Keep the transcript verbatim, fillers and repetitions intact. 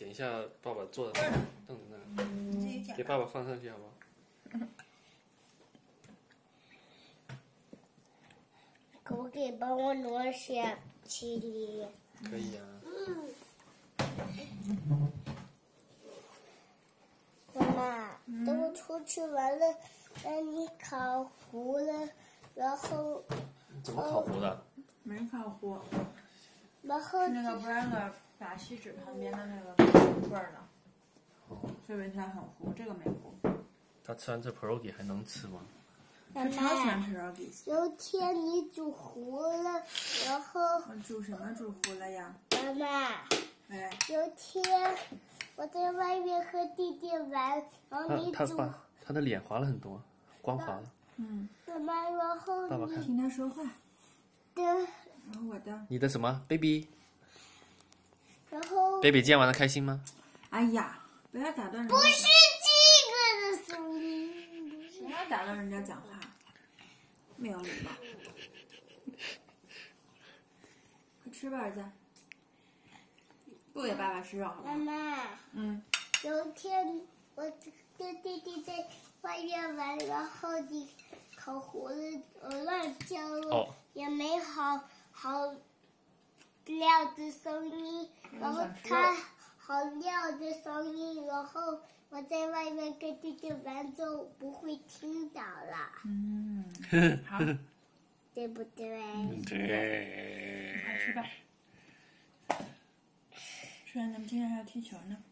捡一下爸爸坐的凳子那个，给爸爸放上去好不好？ 可不可以帮我挪下去里？ 可以啊。 妈妈，等我出去玩了，让你烤糊了，然后。 怎么烤糊的？ 没烤糊。 然后。 是那个 burger 把锡纸旁边的那个味儿呢。所以闻起来很糊，这个没糊。 他吃完这 pierogi 还能吃吗？ 妈妈，有天你煮糊了，然后我煮什么煮糊了呀？ 妈妈， 哎， 有天我在外面和弟弟玩，然后你煮， 他他的脸滑了很多，光滑了。 嗯。 妈妈，然后爸爸看， 听他说话。 对。 然后我的。 你的什么 baby？ 然后。 baby 今天玩的开心吗？ 哎呀，不要打断人家。 不是这个的声音， 不要打断人家讲话。没有礼貌，快吃吧，儿子。不给爸爸吃肉，好吗？ 妈妈， 嗯。 有一天我跟弟弟在外面玩，然后你烤糊了，我乱叫了， 哦、 也没好好亮的声音，然后他好亮的声音，然后。我在外面跟弟弟玩就不会听到了。 嗯，好， 对不对？ 对。 快吃吧。吃完咱们今天还要踢球呢。